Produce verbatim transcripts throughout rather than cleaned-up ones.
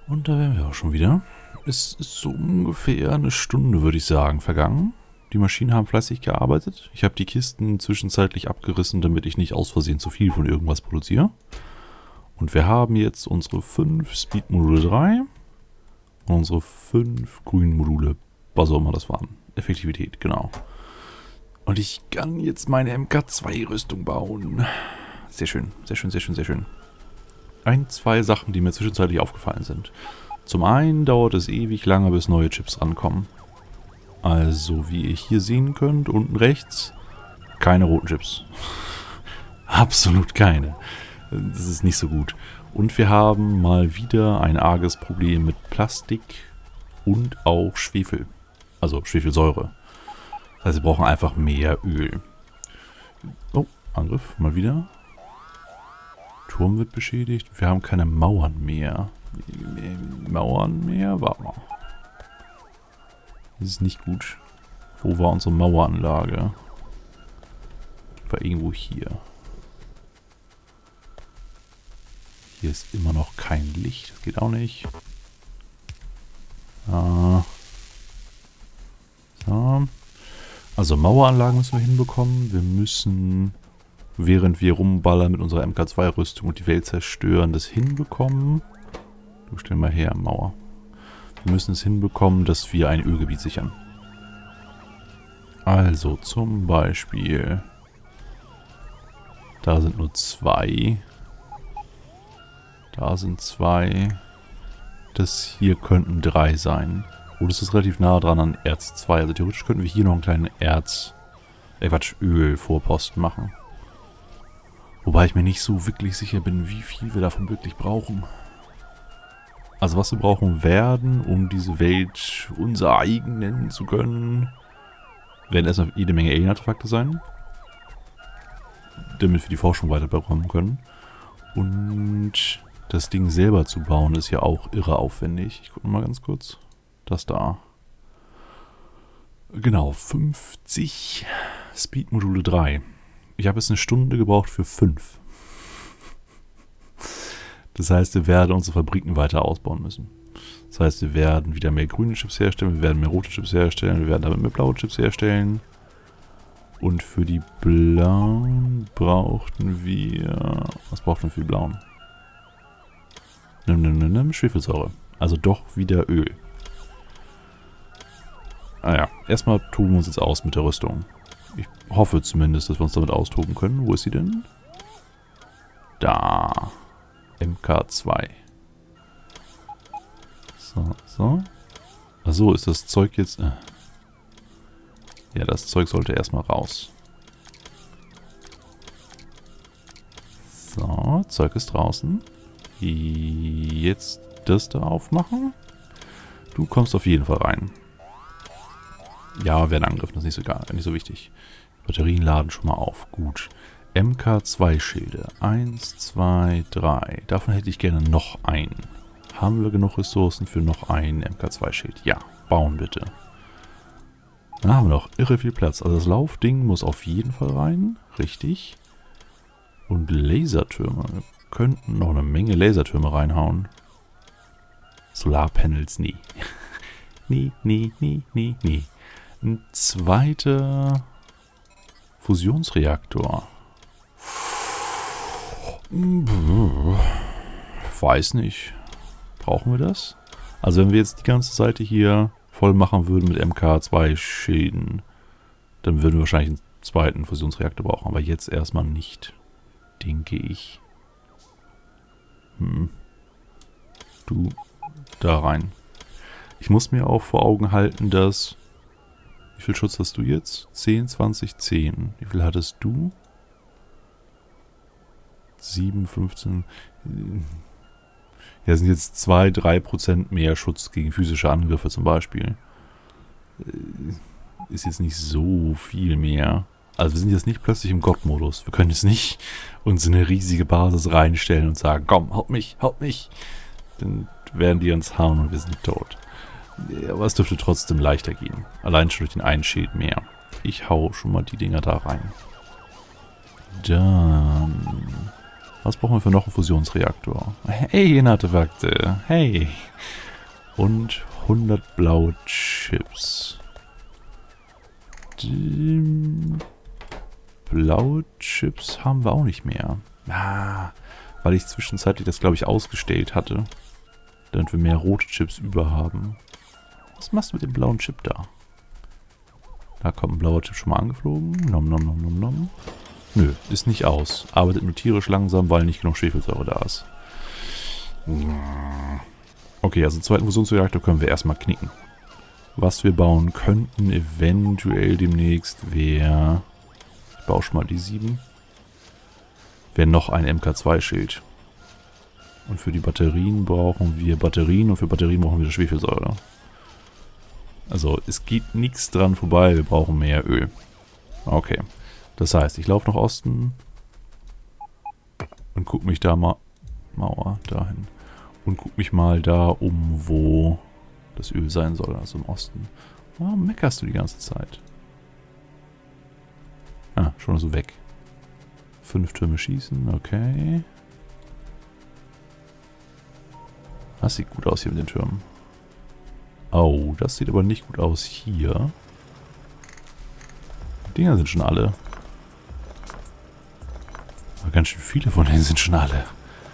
Und da wären wir auch schon wieder. Es ist so ungefähr eine Stunde, würde ich sagen, vergangen. Die Maschinen haben fleißig gearbeitet. Ich habe die Kisten zwischenzeitlich abgerissen, damit ich nicht aus Versehen zu viel von irgendwas produziere. Und wir haben jetzt unsere fünf Speed-Module drei und unsere fünf grünen Module, was auch immer das waren. Effektivität, genau. Und ich kann jetzt meine M K zwei Rüstung bauen. Sehr schön, sehr schön, sehr schön, sehr schön. Ein, zwei Sachen, die mir zwischenzeitlich aufgefallen sind. Zum einen dauert es ewig lange, bis neue Chips rankommen. Also, wie ihr hier sehen könnt, unten rechts, keine roten Chips. Absolut keine. Das ist nicht so gut. Und wir haben mal wieder ein arges Problem mit Plastik und auch Schwefel. Also Schwefelsäure. Das heißt, wir brauchen einfach mehr Öl. Oh, Angriff, mal wieder. Turm wird beschädigt. Wir haben keine Mauern mehr. Mauern mehr? Warte mal. Das ist nicht gut. Wo war unsere Maueranlage? War irgendwo hier. Hier ist immer noch kein Licht. Das geht auch nicht. Ah. So. Also Maueranlagen müssen wir hinbekommen. Wir müssen, während wir rumballern mit unserer M K zwei Rüstung und die Welt zerstören, das hinbekommen. Du stell mal her, Mauer. Wir müssen es hinbekommen, dass wir ein Ölgebiet sichern. Also zum Beispiel. Da sind nur zwei. Da sind zwei. Das hier könnten drei sein. Oh, das ist relativ nah dran an Erz zwei. Also theoretisch könnten wir hier noch einen kleinen Erz... Äh, Quatsch, Ölvorposten machen. Wobei ich mir nicht so wirklich sicher bin, wie viel wir davon wirklich brauchen. Also was wir brauchen werden, um diese Welt unser eigen nennen zu können, werden erstmal jede Menge Alien-Artefakte sein. Damit wir die Forschung weiterbekommen können. Und das Ding selber zu bauen ist ja auch irre aufwendig. Ich gucke mal ganz kurz. Das da. Genau, fünfzig Speed-Module drei. Ich habe jetzt eine Stunde gebraucht für fünf. Das heißt, wir werden unsere Fabriken weiter ausbauen müssen. Das heißt, wir werden wieder mehr grüne Chips herstellen, wir werden mehr rote Chips herstellen, wir werden damit mehr blaue Chips herstellen. Und für die blauen brauchten wir... Was brauchten wir für die blauen? Nimm, nimm, nimm, nimm, Schwefelsäure. Also doch wieder Öl. Ah ja, erstmal toben wir uns jetzt aus mit der Rüstung. Ich hoffe zumindest, dass wir uns damit austoben können. Wo ist sie denn? Da. M K zwei. So, so. Achso, ist das Zeug jetzt... Äh ja, das Zeug sollte erstmal raus. So, Zeug ist draußen. Jetzt das da aufmachen. Du kommst auf jeden Fall rein. Ja, wäre ein Angriff, das ist nicht so, gar, nicht so wichtig. Batterien laden schon mal auf. Gut. M K zwei Schilde. Eins, zwei, drei. Davon hätte ich gerne noch einen. Haben wir genug Ressourcen für noch einen M K zwei Schild? Ja, bauen bitte. Dann haben wir noch irre viel Platz. Also das Laufding muss auf jeden Fall rein. Richtig. Und Lasertürme. Wir könnten noch eine Menge Lasertürme reinhauen. Solarpanels, nie. nie, nie, nie, nie, nie. Ein zweiter Fusionsreaktor. Weiß nicht. Brauchen wir das? Also wenn wir jetzt die ganze Seite hier voll machen würden mit M K zwei Schilden, dann würden wir wahrscheinlich einen zweiten Fusionsreaktor brauchen. Aber jetzt erstmal nicht. Denke ich. Hm. Du da rein. Ich muss mir auch vor Augen halten, dass... Wie viel Schutz hast du jetzt? zehn, zwanzig, zehn. Wie viel hattest du? sieben, fünfzehn. Ja, sind jetzt zwei, drei Prozent mehr Schutz gegen physische Angriffe zum Beispiel. Ist jetzt nicht so viel mehr. Also wir sind jetzt nicht plötzlich im Gott-Modus. Wir können jetzt nicht uns in eine riesige Basis reinstellen und sagen, komm, haut mich, haut mich. Dann werden die uns hauen und wir sind tot. Aber es dürfte trotzdem leichter gehen. Allein schon durch den einen Schild mehr. Ich hau schon mal die Dinger da rein. Dann Was brauchen wir für noch einen Fusionsreaktor? Hey, Artefakte. Hey. Und hundert blaue Chips. Die blaue Chips haben wir auch nicht mehr. Ah, weil ich zwischenzeitlich das, glaube ich, ausgestellt hatte. Damit wir mehr rote Chips über haben. Was machst du mit dem blauen Chip da? Da kommt ein blauer Chip schon mal angeflogen. Nom nom nom nom nom. Nö, ist nicht aus. Arbeitet nur tierisch langsam, weil nicht genug Schwefelsäure da ist. Okay, also den zweiten Fusionsreaktor können wir erstmal knicken. Was wir bauen könnten eventuell demnächst wäre... Ich baue schon mal die sieben. Wäre noch ein M K zwei Schild. Und für die Batterien brauchen wir Batterien und für Batterien brauchen wir Schwefelsäure. Also es geht nichts dran vorbei, wir brauchen mehr Öl. Okay. Das heißt, ich laufe nach Osten und gucke mich da mal... Mauer, dahin. Und gucke mich mal da um, wo das Öl sein soll, also im Osten. Warum meckerst du die ganze Zeit? Ah, schon so weg. Fünf Türme schießen, okay. Das sieht gut aus hier mit den Türmen. Oh, das sieht aber nicht gut aus hier. Die Dinger sind schon alle. Aber ganz schön viele von denen sind schon alle.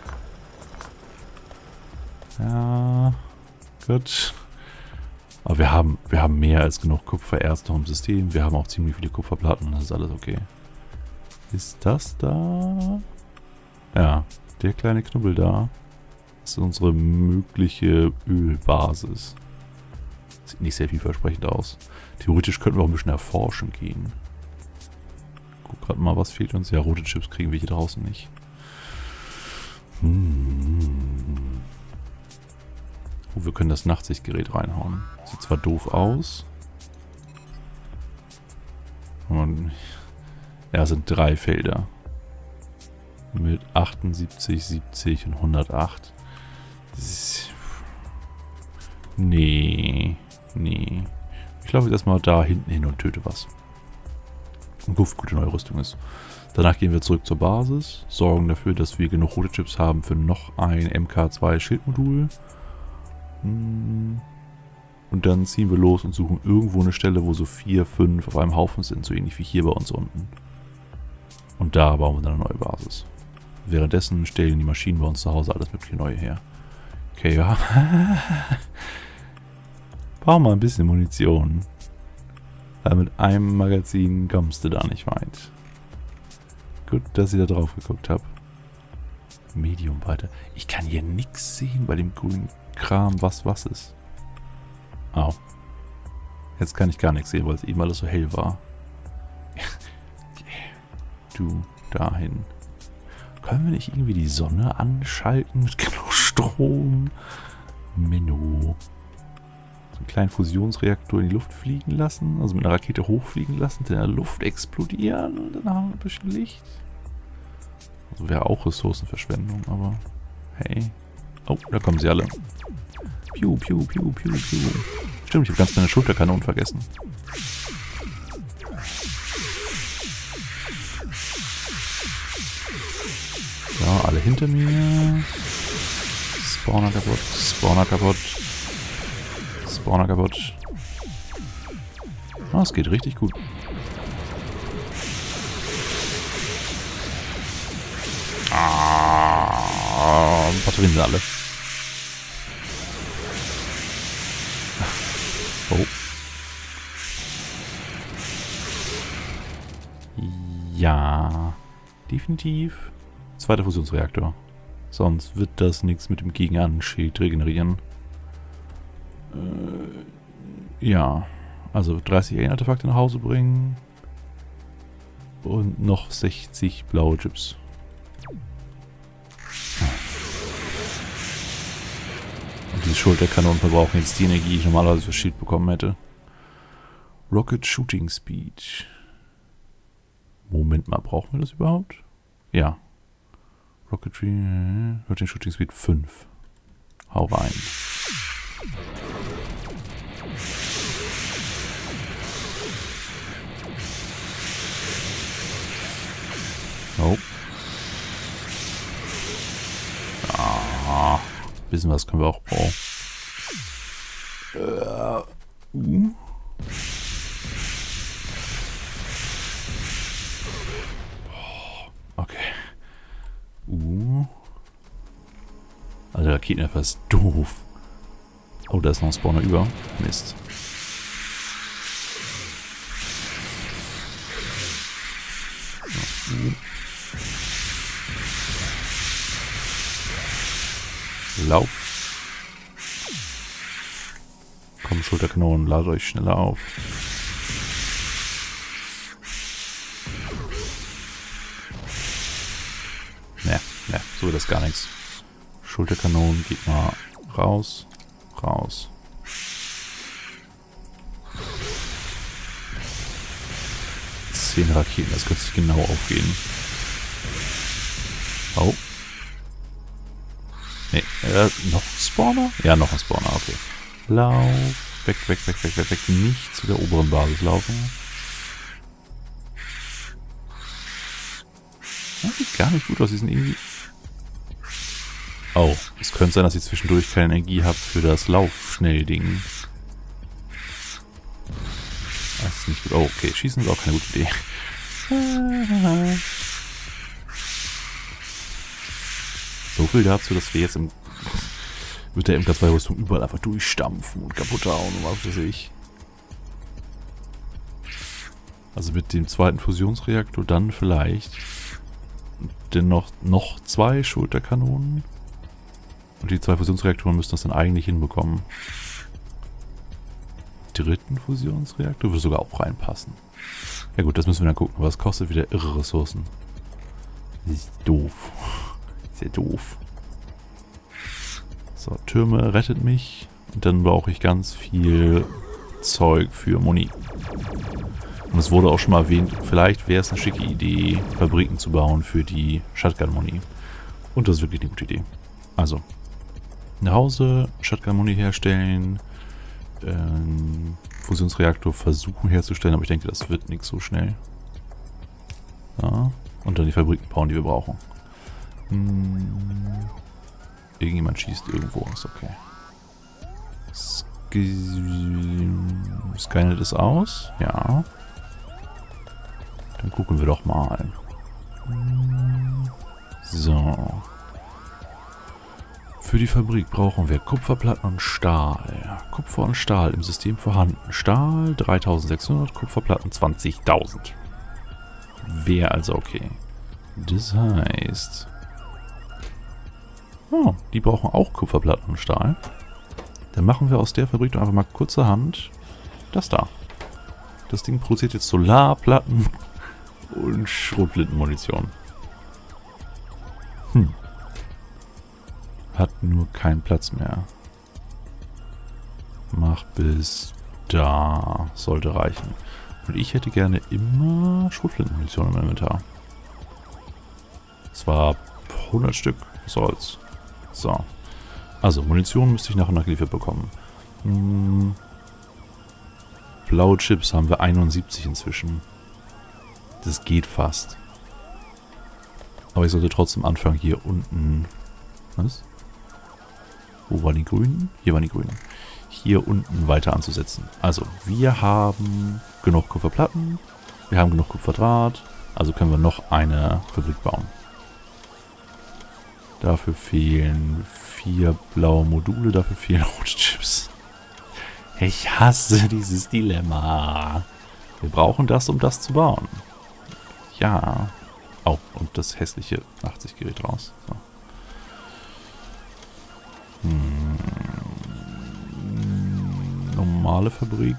Ja, gut. Aber wir haben, wir haben mehr als genug Kupfererz noch im System. Wir haben auch ziemlich viele Kupferplatten. Das ist alles okay. Ist das da? Ja, der kleine Knubbel da ist unsere mögliche Ölbasis. Sieht nicht sehr vielversprechend aus. Theoretisch könnten wir auch ein bisschen erforschen gehen. Guck gerade mal, was fehlt uns. Ja, rote Chips kriegen wir hier draußen nicht. Hm. Oh, wir können das Nachtsichtgerät reinhauen. Sieht zwar doof aus. Und ja, es sind drei Felder. Mit achtundsiebzig, siebzig und hundertacht. Das ist... Nee. Nee. Ich laufe jetzt erstmal da hinten hin und töte was. Und guck, wie gute neue Rüstung ist. Danach gehen wir zurück zur Basis. Sorgen dafür, dass wir genug rote Chips haben für noch ein M K zwei Schildmodul. Und dann ziehen wir los und suchen irgendwo eine Stelle, wo so vier, fünf auf einem Haufen sind. So ähnlich wie hier bei uns unten. Und da bauen wir dann eine neue Basis. Währenddessen stellen die Maschinen bei uns zu Hause alles mögliche Neue her. Okay, ja. Brauchen wir ein bisschen Munition. Weil mit einem Magazin kommst du da nicht weit. Gut, dass ich da drauf geguckt habe. Medium weiter. Ich kann hier nichts sehen bei dem grünen Kram, was was ist. Au. Jetzt kann ich gar nichts sehen, weil es eben alles so hell war. Du, dahin. Können wir nicht irgendwie die Sonne anschalten mit genug Strom? Menno. So einen kleinen Fusionsreaktor in die Luft fliegen lassen, also mit einer Rakete hochfliegen lassen, dann in der Luft explodieren und dann haben wir ein bisschen Licht. Also wäre auch Ressourcenverschwendung, aber hey. Oh, da kommen sie alle. Piu, piu, piu, piu, piu. Stimmt, ich habe ganz meine Schulterkanonen vergessen. Ja, alle hinter mir. Spawner kaputt, Spawner kaputt. Spawner kaputt. Oh, es geht richtig gut. Ah, Batterien sind alle. Oh. Ja, definitiv. Zweiter Fusionsreaktor. Sonst wird das nichts mit dem Gegenanschild regenerieren. Äh, ja, also dreißig Alien-Artefakte nach Hause bringen. Und noch sechzig blaue Chips. Und diese Schulterkanonen verbrauchen jetzt die Energie, die ich normalerweise für Shield bekommen hätte. Rocket Shooting Speed. Moment mal, brauchen wir das überhaupt? Ja. Rocket Rocket Shooting Speed fünf. Hau rein. Oh. bisschen was können wir auch... Oh. Äh, uh. Okay. Uh. Also der Raketenwerfer ist doof. Oh, da ist noch ein Spawner über. Mist. Uh. Lauf. Komm, Schulterkanonen, ladet euch schneller auf. Ne, ne, so wird das gar nichts. Schulterkanonen, geht mal raus, raus. Zehn Raketen, das könnte sich genau aufgehen. Oh. Ne, äh, noch ein Spawner? Ja, noch ein Spawner, okay. Lauf. Weg, weg, weg, weg, weg, weg. Nicht zu der oberen Basis laufen. Das sieht gar nicht gut aus. Die sind irgendwie... Oh, es könnte sein, dass ich zwischendurch keine Energie habe für das Laufschnell-Ding. Das ist nicht gut. Oh, okay. Schießen ist auch keine gute Idee. So viel dazu, dass wir jetzt im... mit der M K zwei Rüstung überall einfach durchstampfen und kaputt hauen und was weiß ich. Also mit dem zweiten Fusionsreaktor dann vielleicht dennoch noch zwei Schulterkanonen. Und die zwei Fusionsreaktoren müssen das dann eigentlich hinbekommen. Dritten Fusionsreaktor würde sogar auch reinpassen. Ja gut, das müssen wir dann gucken. Was kostet wieder irre Ressourcen? Das ist doof. Sehr doof. So, Türme rettet mich. Und dann brauche ich ganz viel Zeug für Muni. Und es wurde auch schon mal erwähnt, vielleicht wäre es eine schicke Idee, Fabriken zu bauen für die Shotgun-Muni. Und das ist wirklich eine gute Idee. Also, nach Hause, Shotgun-Muni herstellen, ähm, Fusionsreaktor versuchen herzustellen, aber ich denke, das wird nichts so schnell. Ja, und dann die Fabriken bauen, die wir brauchen. Hm. Irgendjemand schießt irgendwo, ist okay. Scannet es aus? Ja. Dann gucken wir doch mal. So. Für die Fabrik brauchen wir Kupferplatten und Stahl. Kupfer und Stahl im System vorhanden. Stahl dreitausendsechshundert, Kupferplatten zwanzigtausend. Wäre also okay. Das heißt... Oh, die brauchen auch Kupferplatten und Stahl. Dann machen wir aus der Fabrik doch einfach mal kurzerhand das da. Das Ding produziert jetzt Solarplatten und Schrotflintenmunition. Hm. Hat nur keinen Platz mehr. Mach bis da. Sollte reichen. Und ich hätte gerne immer Schrotflintenmunition im Inventar. Zwar hundert Stück. Was soll's. So. Also, Munition müsste ich nach und nach geliefert bekommen. Hm. Blaue Chips haben wir einundsiebzig inzwischen. Das geht fast. Aber ich sollte trotzdem anfangen, hier unten... Was? Wo waren die Grünen? Hier waren die Grünen. Hier unten weiter anzusetzen. Also, wir haben genug Kupferplatten. Wir haben genug Kupferdraht. Also können wir noch eine Fabrik bauen. Dafür fehlen vier blaue Module, dafür fehlen rote Chips. Ich hasse dieses Dilemma. Wir brauchen das, um das zu bauen. Ja. Oh, und das hässliche achtzig-Gerät raus. So. Hm. Normale Fabrik.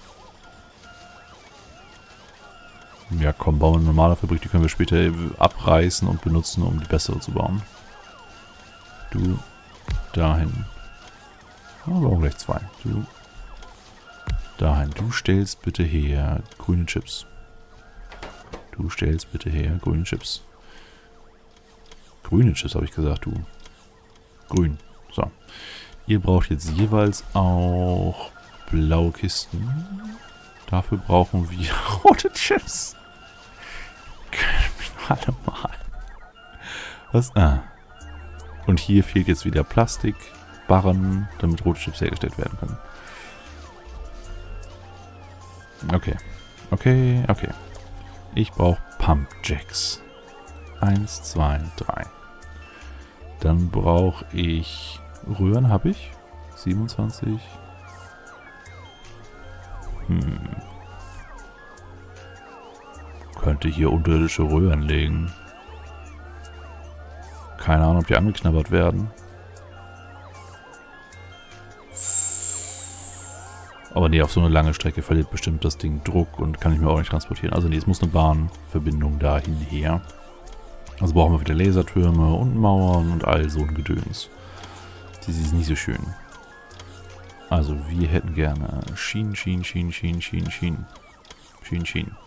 Ja komm, bauen wir eine normale Fabrik, die können wir später abreißen und benutzen, um die bessere zu bauen. Du dahin. Oh, wir brauchen gleich zwei. Du dahin. Du stellst bitte her grüne Chips. Du stellst bitte her grüne Chips. Grüne Chips habe ich gesagt, du. Grün. So. Ihr braucht jetzt jeweils auch blaue Kisten. Dafür brauchen wir rote Chips. Alle mal. Was? Ah. Und hier fehlt jetzt wieder Plastik. Barren, damit Rotstips hergestellt werden können. Okay. Okay, okay. Ich brauche Pumpjacks. Eins, zwei, drei. Dann brauche ich... Röhren habe ich. siebenundzwanzig. Hm. Könnte hier unterirdische Röhren legen. Keine Ahnung, ob die angeknabbert werden. Aber nee, auf so eine lange Strecke verliert bestimmt das Ding Druck und kann ich mir auch nicht transportieren. Also nee, es muss eine Bahnverbindung dahin her. Also brauchen wir wieder Lasertürme und Mauern und all so ein Gedöns. Das ist nicht so schön. Also wir hätten gerne Schienen, Schienen, Schienen, Schienen, Schienen, Schienen. Schienen, Schienen.